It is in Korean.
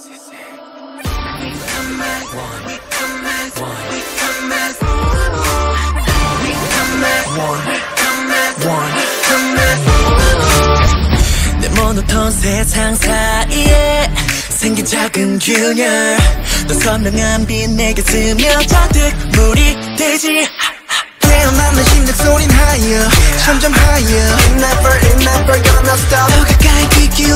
내 모노톤 세상 사이에 생긴 작은 균열 너 선명한 빛 내게 스며가득 물이 되지 깨어나는 심장 소린 higher 점점 higher It never gonna stop 더 가까이 귀 기울여